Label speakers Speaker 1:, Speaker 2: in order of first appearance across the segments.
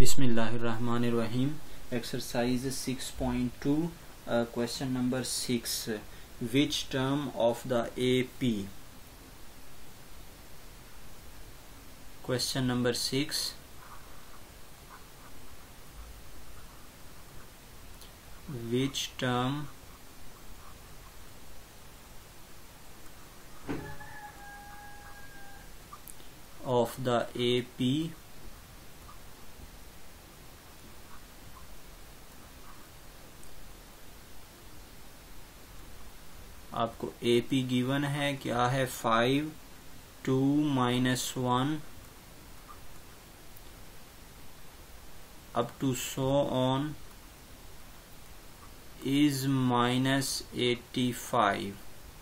Speaker 1: Bismillahirrahmanirrahim. Exercise 6.2, question number 6. Which term of the AP? Question number 6. Which term of the AP आपको AP given है, क्या है 5 2 -1 up to so on is -85।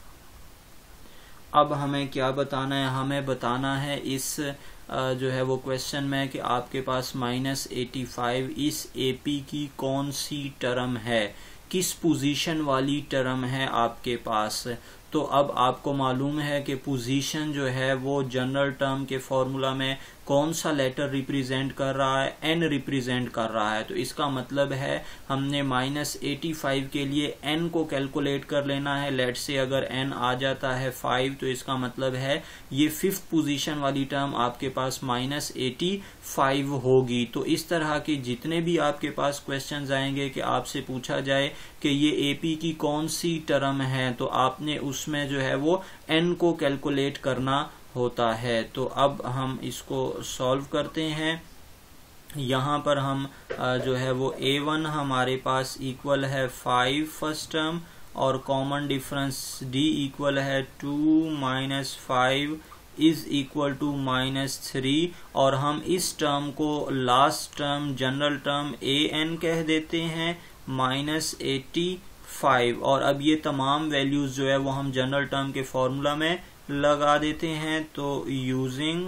Speaker 1: अब हमें क्या बताना है, हमें बताना है इस जो है वो क्वेश्चन में कि आपके पास -85 इस AP की कौन सी टर्म है, किस पोजीशन वाली टर्म है आपके पास। तो अब आपको मालूम है कि पोजीशन जो है वो जनरल टर्म के फॉर्मूला में कौन सा लेटर रिप्रेजेंट कर रहा है, n रिप्रेजेंट कर रहा है। तो इसका मतलब है हमने -85 के लिए n को कैलकुलेट कर लेना है। लेट से अगर n आ जाता है 5 तो इसका मतलब है ये फिफ्थ पोजीशन वाली टर्म आपके पास -85 होगी। तो इस तरह के जितने भी आपके पास क्वेश्चंस आएंगे कि आपसे पूछा जाए कि ये AP की कौन सी टर्म है, तो आपने उसमें जो है वो n को कैलकुलेट करना होता है। तो अब हम इसको सॉल्व करते हैं। यहाँ पर हम जो है वो A1 हमारे पास इक्वल है 5 फर्स्ट टर्म और कॉमन डिफरेंस D इक्वल है 2 - 5 इज इक्वल टू -3 और हम इस टर्म को last term general term AN कह देते हैं -85। और अब ये तमाम वैल्यूज जो है वो हम जनरल टर्म के फॉर्मूला में लगा देते हैं। तो using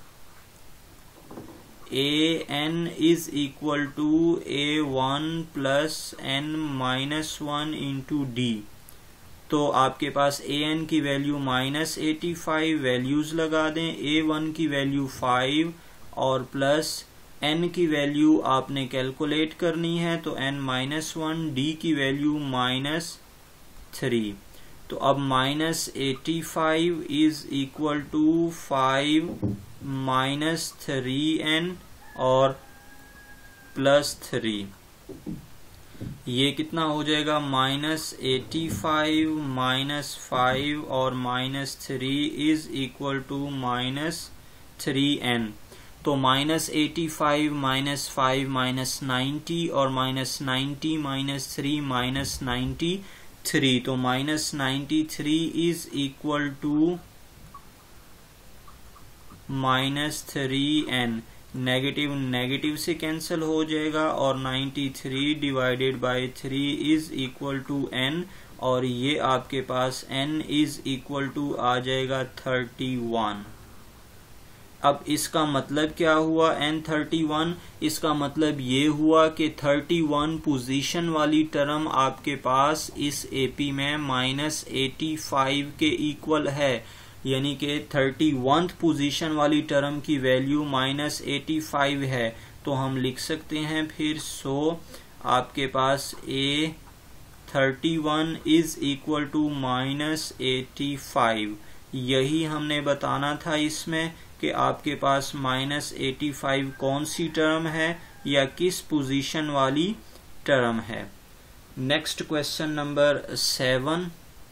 Speaker 1: AN is equal to A1 plus n-1 into D। तो आपके पास AN की वैल्यू -85 वैल्यूज लगा दें, A1 की वैल्यू 5 और प्लस n की वैल्यू आपने कैलकुलेट करनी है। तो n-1 D की वैल्यू -3। तो अब -85 इज इक्वल टू 5 - 3n और +3। ये कितना हो जाएगा, -85 -5 और -3 इज इक्वल टू -3n। तो -85 -5 -90 और -90 -3 -93। तो -93 is equal to -3n। Negative negative से कैंसिल हो जाएगा और 93 divided by 3 is equal to n और ये आपके पास n इज इक्वल टू आ जाएगा 31। अब इसका मतलब क्या हुआ n31? इसका मतलब ये हुआ कि 31 पोजीशन वाली टर्म आपके पास इस AP में -85 के इक्वल है, यानी कि 31th पोजीशन वाली टर्म की वैल्यू -85 है। तो हम लिख सकते हैं फिर आपके पास A31 इज इक्वल टू -85। यही हमने बताना था इसमें कि आपके पास -85 कौन सी टर्म है या किस पोजीशन वाली टर्म है। Next question number 7।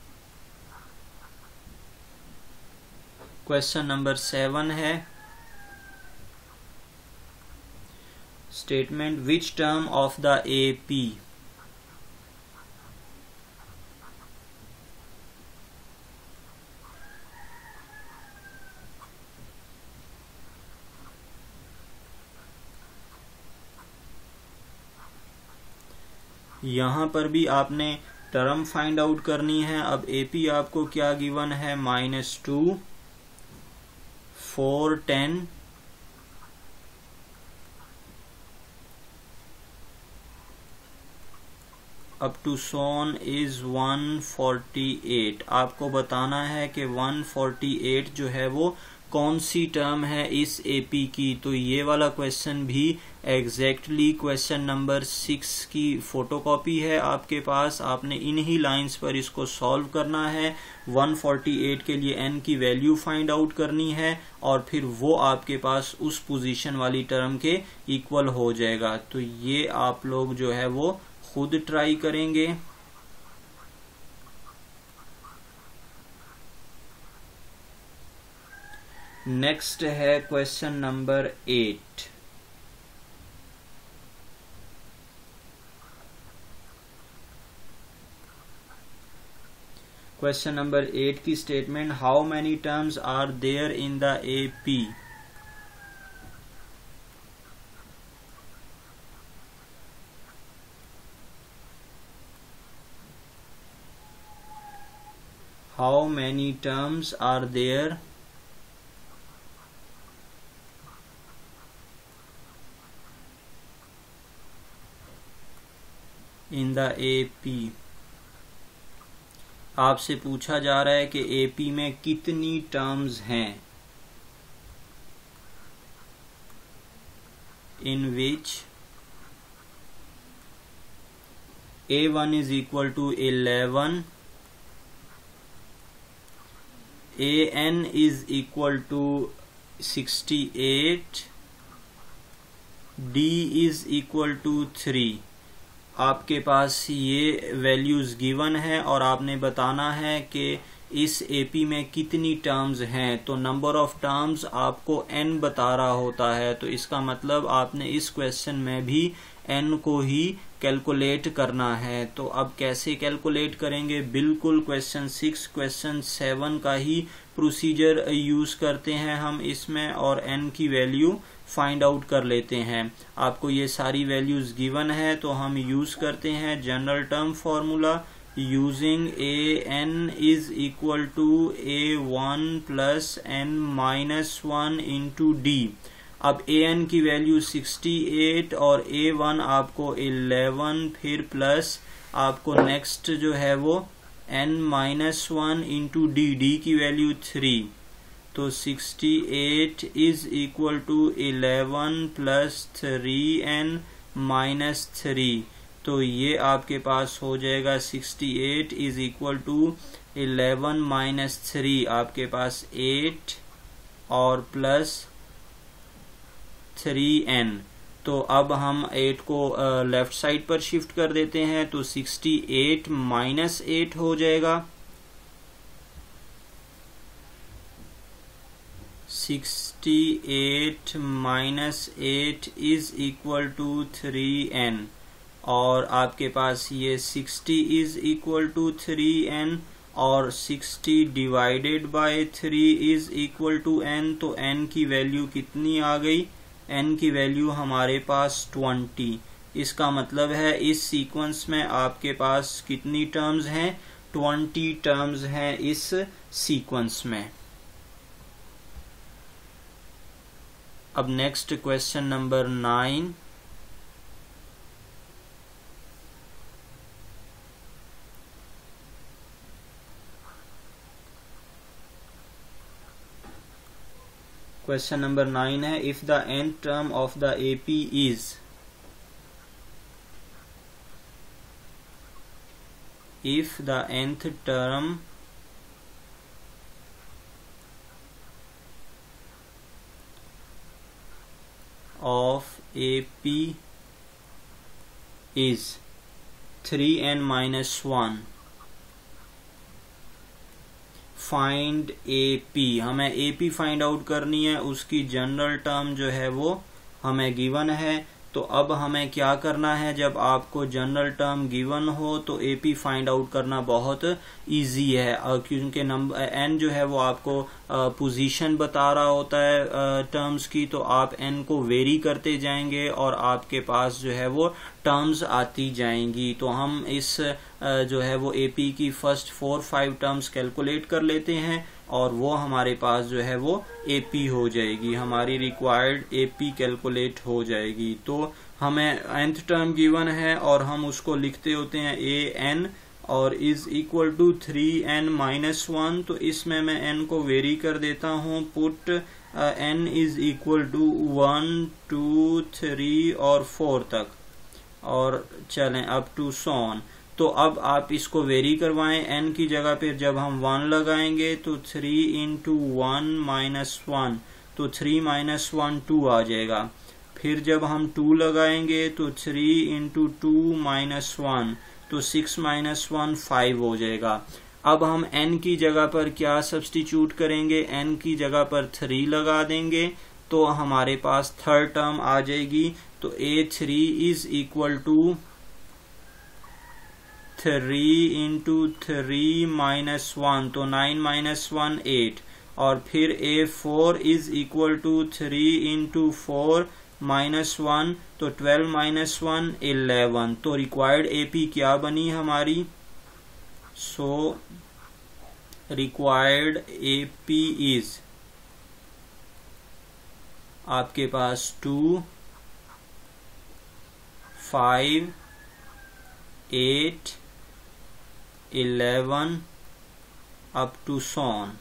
Speaker 1: Question number 7 है statement which term of the AP यहाँ पर भी आपने टर्म फाइंड आउट करनी है। अब AP आपको क्या गिवन है, -2 4 10 अप टू सोन इज 148। आपको बताना है कि 148 जो है वो कौन सी टर्म है इस एपी की। तो ये वाला क्वेश्चन भी एग्जैक्टली क्वेश्चन नंबर 6 की फोटोकॉपी है आपके पास। आपने इन्हीं लाइंस पर इसको सॉल्व करना है। 148 के लिए n की वैल्यू फाइंड आउट करनी है और फिर वो आपके पास उस पोजीशन वाली टर्म के इक्वल हो जाएगा। तो ये आप लोग जो है वो खुद ट्राई करेंगे। नेक्स्ट है क्वेश्चन नंबर 8। क्वेश्चन नंबर 8 की statement, how many terms are there in the AP. How many terms are there in the AP. आपसे पूछा जा रहा है कि एपी में कितनी टर्म्स हैं। इन विच A1 is equal to 11, AN is equal to 68, D is equal to 3। आपके पास ये वैल्यूज गिवन है और आपने बताना है कि इस एपी में कितनी टर्म्स हैं। तो नंबर ऑफ टर्म्स आपको n बता रहा होता है, तो इसका मतलब आपने इस क्वेश्चन में भी n को ही कैलकुलेट करना है। तो अब कैसे कैलकुलेट करेंगे, बिल्कुल क्वेश्चन 6 क्वेश्चन 7 का ही प्रोसीजर यूज करते हैं हम इसमें और n की वैल्यू फाइंड आउट कर लेते हैं। आपको ये सारी वैल्यूज गिवन है तो हम यूज करते हैं general term formula using an is equal to a1 plus n minus 1 into d। अब an की वैल्यू 68 और a1 आपको 11, फिर प्लस आपको नेक्स्ट जो है वो n minus 1 into d की वैल्यू 3। तो 68 is equal to 11 plus 3n minus 3। तो ये आपके पास हो जाएगा 68 is equal to 11 minus 3 आपके पास 8 और प्लस 3n। तो अब हम 8 को लेफ्ट साइड पर शिफ्ट कर देते हैं तो 68 माइनस 8 हो जाएगा। 68 minus 8 is equal to 3n और आपके पास ये 60 इज इक्वल टू 3n और 60 divided by 3 is equal to n। तो n की वैल्यू कितनी आ गई, n की वैल्यू हमारे पास 20। इसका मतलब है इस सीक्वेंस में आपके पास कितनी टर्म्स हैं, 20 टर्म्स हैं इस सीक्वेंस में। अब next question number 9। Question number 9 है, if the nth term of the AP is, if the nth term of AP is 3n minus 1, find AP। हमें AP फाइंड आउट करनी है, उसकी जनरल टर्म जो है वो हमें गिवन है। तो अब हमें क्या करना है, जब आपको जनरल टर्म गिवन हो तो AP फाइंड आउट करना बहुत इजी है क्योंकि नंबर n जो है वो आपको पोजीशन बता रहा होता है टर्म्स की। तो आप n को वेरी करते जाएंगे और आपके पास जो है वो टर्म्स आती जाएंगी। तो हम इस जो है वो AP की फर्स्ट 4-5 टर्म्स कैलकुलेट कर लेते हैं और वो हमारे पास जो है वो AP हो जाएगी, हमारी रिक्वायर्ड AP कैलकुलेट हो जाएगी। तो हमें nth टर्म गिवन है और हम उसको लिखते होते हैं an और इज इक्वल टू 3n-1, तो इसमें मैं n को वेरी कर देता हूँ। Put n is equal to 1, 2, 3 और 4 तक, और चलें अप टू सॉन। तो अब आप इसको वेरी करवाएं। n की जगह पे जब हम 1 लगाएंगे तो 3 इंटू 1 माइनस 1, तो 3 माइनस 1 2 आ जाएगा। फिर जब हम 2 लगाएंगे तो 3 इंटू 2 माइनस 1, तो 6 माइनस 1 5 हो जाएगा। अब हम n की जगह पर क्या सब्स्टिट्यूट करेंगे, n की जगह पर 3 लगा देंगे, तो हमारे पास थर्ड टर्म आ जाएगी। तो a3 is equal to 3 into 3 minus 1, तो 9 माइनस 1 8, और फिर a4 is equal to 3 into 4 minus 1, तो 12 माइनस 1 11। तो रिक्वायर्ड AP क्या बनी हमारी? सो रिक्वायर्ड AP इज आपके पास 2, 5, 8, 11 अप टू सॉन।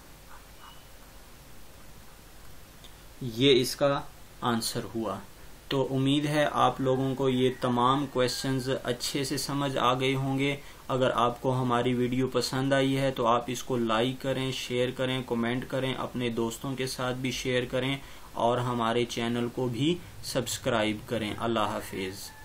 Speaker 1: ये इसका आंसर हुआ। तो उम्मीद है आप लोगों को ये तमाम क्वेश्चंस अच्छे से समझ आ गए होंगे। अगर आपको हमारी वीडियो पसंद आई है तो आप इसको लाइक करें, शेयर करें, कमेंट करें, अपने दोस्तों के साथ भी शेयर करें और हमारे चैनल को भी सब्सक्राइब करें। अल्लाह हाफिज।